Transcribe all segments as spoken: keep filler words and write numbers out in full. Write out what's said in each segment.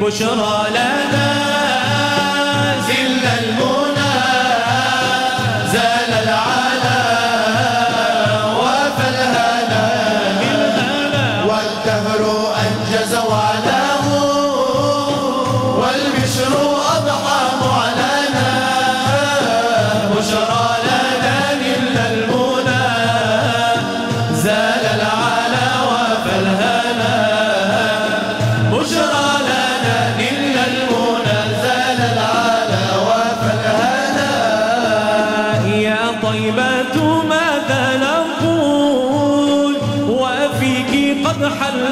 بشرى لنا زل المنى زال العلا وفى الهنا والدهر أنجز وعلاه والبشر أضحى معلنا بشرى لنا نل المنى زال العلا وفى الهنا بشرى لنا نل المنى زال العلا وفى الهنا يا طيبة ماذا نقول وفيك قد حل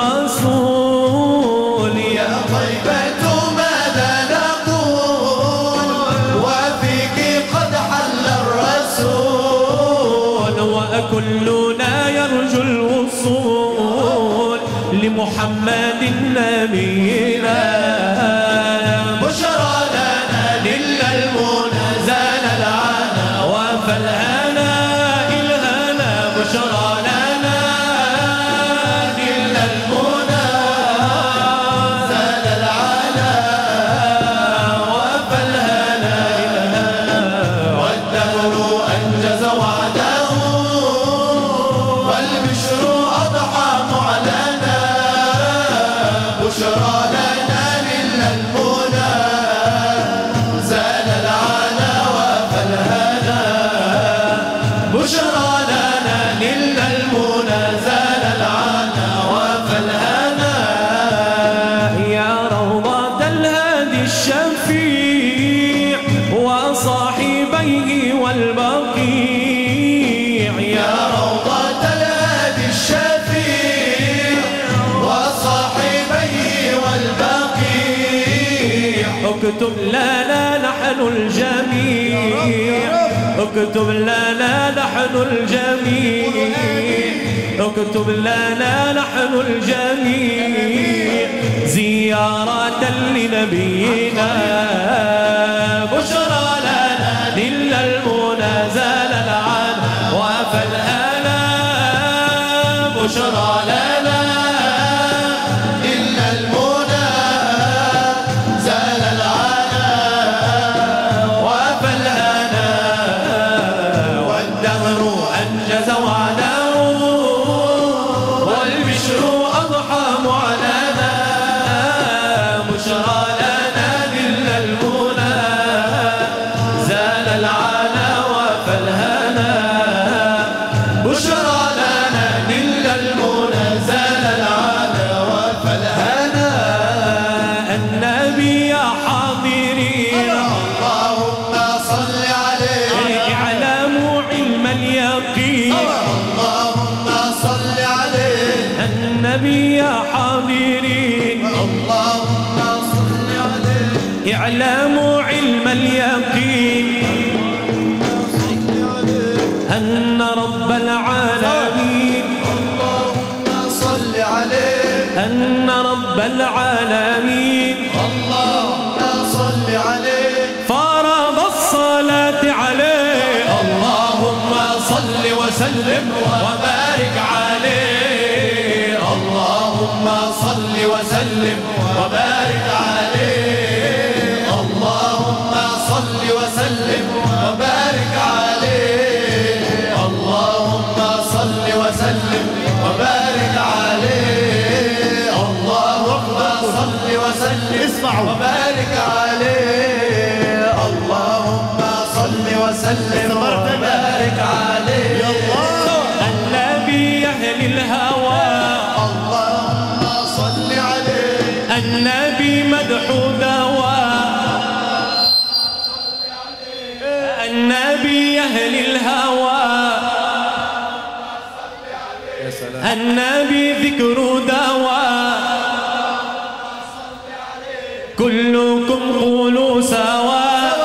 الرسول يا طيبة ماذا نقول وفيك قد حل الرسول وكلنا يرجو الوصول لمحمد نبينا بشرى لنا نل المنى زال العنا وفى الهنا الهنا بشرى لنا نل المنى زال العنا وفى الهنا الهنا والدهر أنجز وعده والبشر أضحى معلنا بشرى لنا نل المنى زال العنا وفى الهنا بشرى لنا نل المنى زال العنا وفى الهنا يا روضة الهادي الشفيع وصاحبيه والبقيع يا روضة الهادي الشفيع وصاحبيه والبقيع اكتب لنا نحن الجميع اكتب لنا نحن الجميع اكتب لنا نحن الجميع زيارة لنبينا بشرى لنا نل المنى زال العنا وفى الهنا بشرى لنا نل المنى زال العنا وفى الهنا والدهر أنجز وعده والبشر أضحى معلنا بشرى لنا نل المنى زال العنا وفى الهنا بشرى لنا نل المنى زال العنا وفى الهنا النبي يا حاضرين اللهم صل عليه اعلموا علم اليقين اللهم صل عليه النبي يا حاضرين اللهم صل عليه اعلموا علم اليقين أن رب العالمين اللهم صل عليه أن رب العالمين اللهم صل عليه فرض الصلاة عليه اللهم صل وسلم وبارك عليه اللهم صل وسلم وبارك عليه اللهم صل وسلم وبارك عليه اللهم صل وسلم وبارك عليه اللهم صل وسلم وبارك عليه اللهم صل وسلم وبارك عليه النبي أهل الهوى اللهم صل عليه النبي مدح دواء النبي أهل الهوى النبي ذكر دواء كلكم قولوا سواء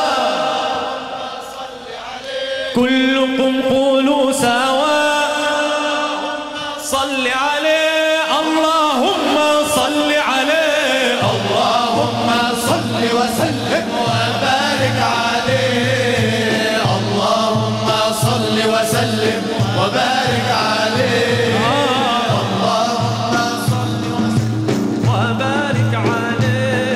كلكم قولوا سواء صل عليه اللهم صل عليه اللهم صل وسلم وبارك عليه اللهم صل وسلم وبارك عليه اللهم صل وسلم وبارك عليه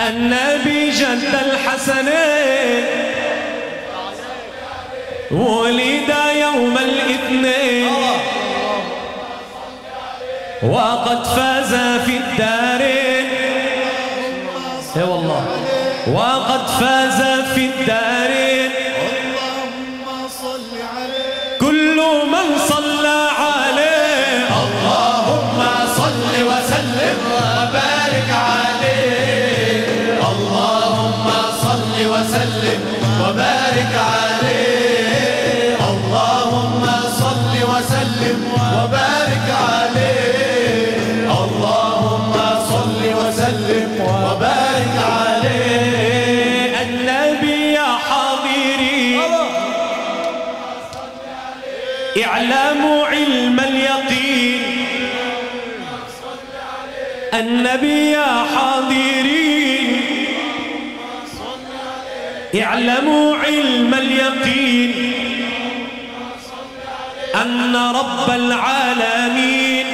النبي جد الحسنين ولد يوم الاثنين وقد فاز في الدارين. اي والله وقد فاز في الدارين. اللهم صل عليه كل من صلى عليه اللهم صل وسلم وبارك عليه. اللهم صل وسلم وبارك عليه. اللهم صل وسلم وبارك عليه. اللهم صل وسلم وبارك عليه. النبي يا حاضري اعلموا علم اليقين. النبي يا حاضرين اعلموا علم اليقين أن رب العالمين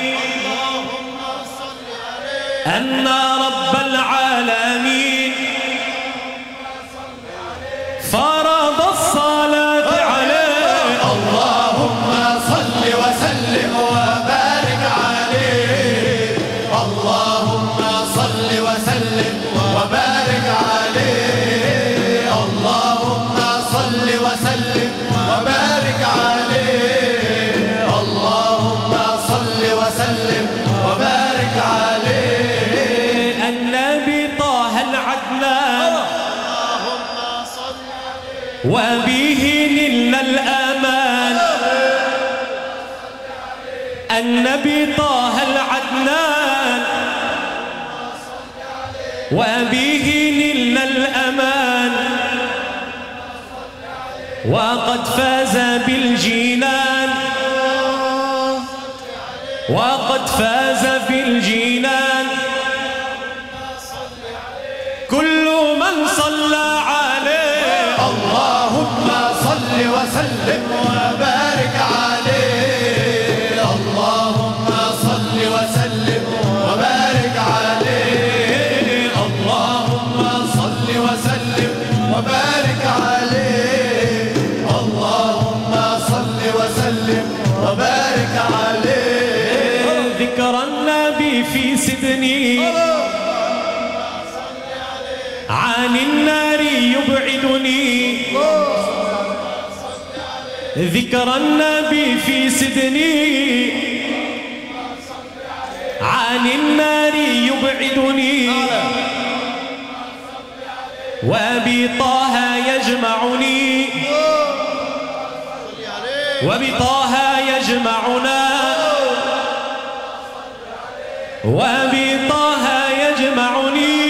أن رب العالمين فرض الصلاة عليه. اللهم صل وسلم وبارك عليه. اللهم صل وسلم وبارك عليه. اللهم صل وسلم وبارك عليه. اللهم صل وسلم وبارك عليه. النبي طه العدنان وبه نلنا الأمان. النبي طه العدنان وبه نلنا الأمان وقد فاز بالجنان وقد فاز بالجنان. كل من صلى عليه اللهم صل وسلم وبارك عليه. اللهم صل وسلم وبارك عليه. اللهم صل وسلم وبارك عليه. اللهم صل وسلم وبارك عليه. ذكر النبي في سدني عن النار يبعدني. ذكر النبي في سدني عن النار يبعدني وبطه يجمعني وبطه يجمعنا وبطه يجمعني.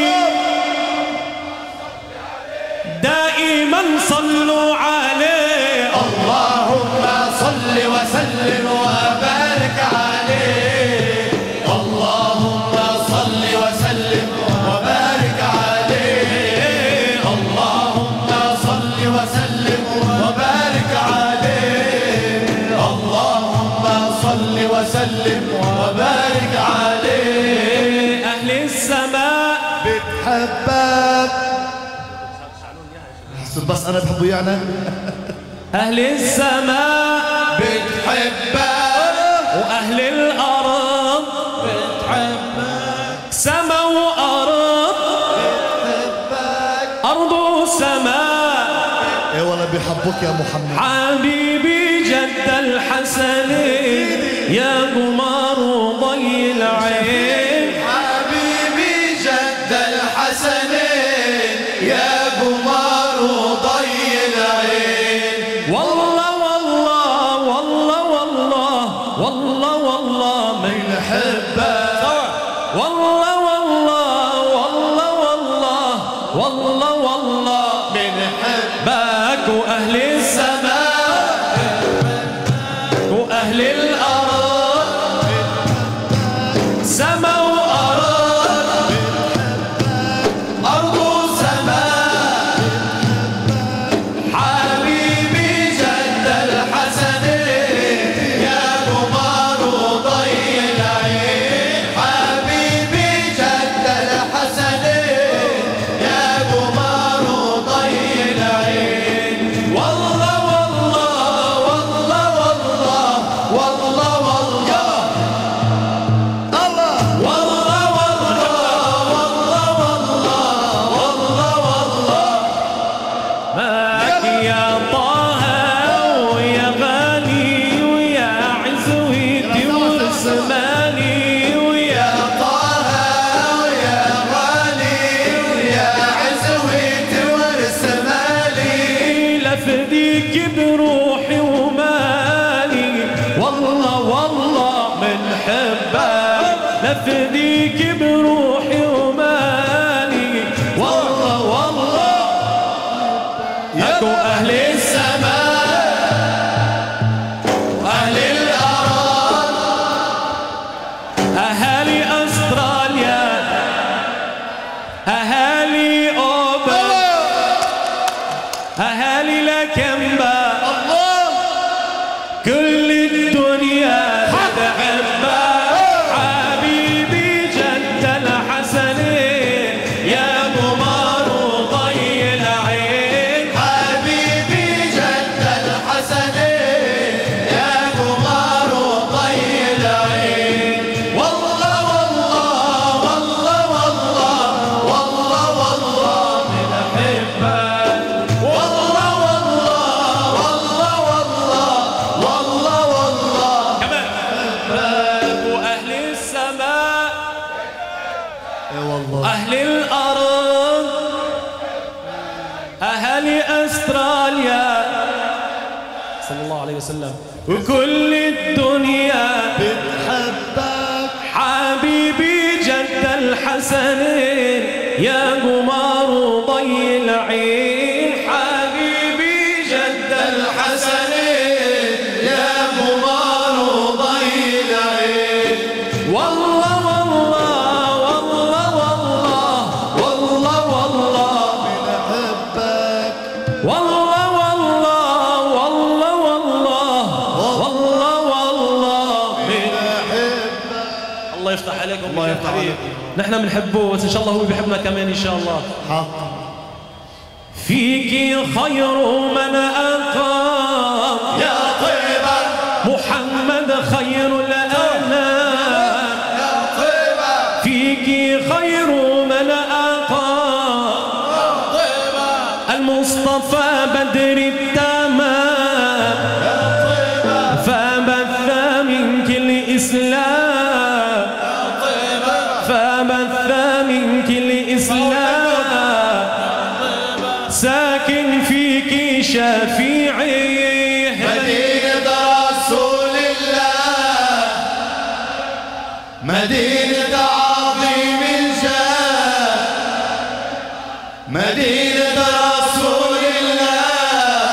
دائما صلوا عليه. اللهم صل وسلم وبارك عليه. اللهم صل وسلم وبارك عليه. اللهم صل وسلم وبارك عليه. اللهم صل وسلم وبارك عليه. أهل السماء بتحبك بس أنا بحبه يعني. أهل السماء بتحبك وأهل الأرض بتحبك. سما وأرض بتحبك أرض وسماء. ايه والله بيحبوك يا محمد. حبيبي جد الحسنين يا قمر وضي العين. حبيبي جد الحسنين يا قمر وضي العين. والله والله والله والله والله والله من بنحبك. والله والله والله والله والله والله بنحبك وأهل السماء وأهل الأرض سما وأرض أرض وسماء. حبيبي جد الحسنين يا قمر وضي العين. حبيبي جد الحسنين أفديك بروحي ومالي والله والله أكو أهل السماء أهل الأراض أهالي أستراليا أهالي أوبا أهالي لكمبا كل الدنيا تحبها حبيبي جد الحسنين يا قمر وضي العين حبيبي جد الحسنين يا قمر وضي العين والله والله والله والله والله والله بنحبك والله والله والله والله والله والله كمان وأهل السماء والله أهل الأرض أهل أستراليا صلى الله عليه وسلم وكل الدنيا بتحبك حبيبي جد الحسنين يا قمر وضي العين حبيبي جد الحسنين يا قمر وضي العين والله والله والله والله والله والله بنحبك والله والله والله والله والله والله بنحبك الله يفتح عليكم الله يفتح حبيبي. عليكم. نحن بنحبه بس ان شاء الله هو بيحبنا كمان ان شاء الله حق فيك خير من أقام يا طيبة محمد خير الأنام يا طيبة فيك خير من أقام يا طيبة المصطفى بدر التمام يا طيبة فبث منك الإسلام يا طيبة فبث منك الإسلام ساكن فيك شفيعي مدينة رسول الله مدينة عظيم الجاه مدينة رسول الله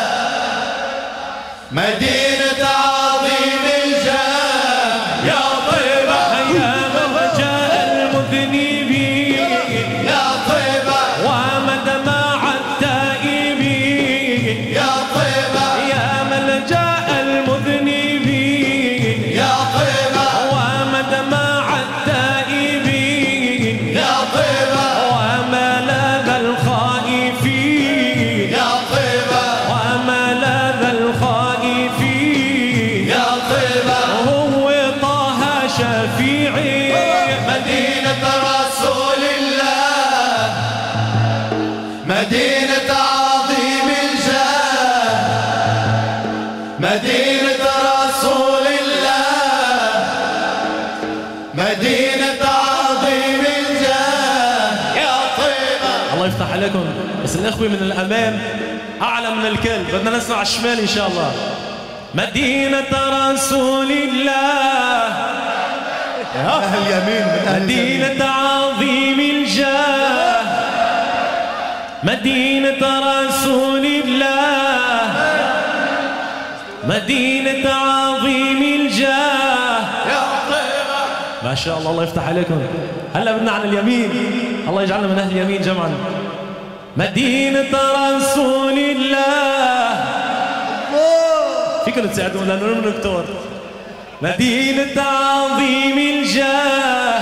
مدينة عظيم الجاه يا طيبة يا مرجاء المذنبين يا طيبة ومدمع التائبين يا طيبة يا ملجأ المذنبين يا طيبة ومدمع التائبين يا طيبة وملاذ الخائفين يا طيبة وملاذ الخائفين يا طيبة هو طه شفيعي مدينة رسول الله مدينة عظيم الجاه مدينة رسول الله مدينة عظيم الجاه يا طيبة الله يفتح عليكم بس الإخوة من الأمام أعلى من الكل بدنا نسمع على الشمال إن شاء الله مدينة رسول الله أهل اليمين من أهل مدينة عظيم الجاه مدينة رسول الله مدينة عظيم الجاه يا طيبة ما شاء الله الله يفتح عليكم هلا بدنا عن اليمين الله يجعلنا من أهل اليمين جمعا مدينة رسول الله فيكم تساعدونا لأنه من دكتور مدينة عظيم الجاه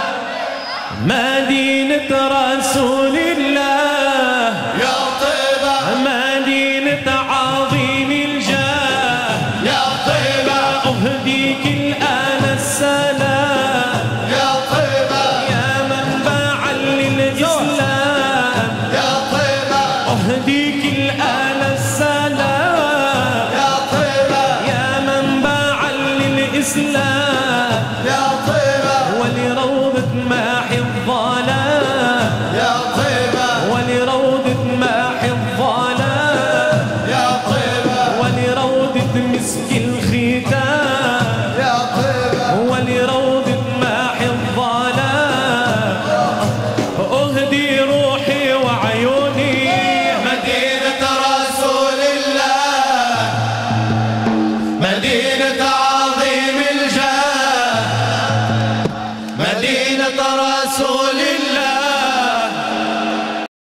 مدينة رسول الله يا طيبة مدينة عظيم الجاه يا طيبة أهديك الآن السلام يا طيبة يا منبعا للإسلام يا طيبة أهديك الآن السلام يا طيبة يا منبعا للإسلام يا طيبة ولروضة ماحي الظلام يا طيبة مدينة عظيم الجاه، مدينة رسول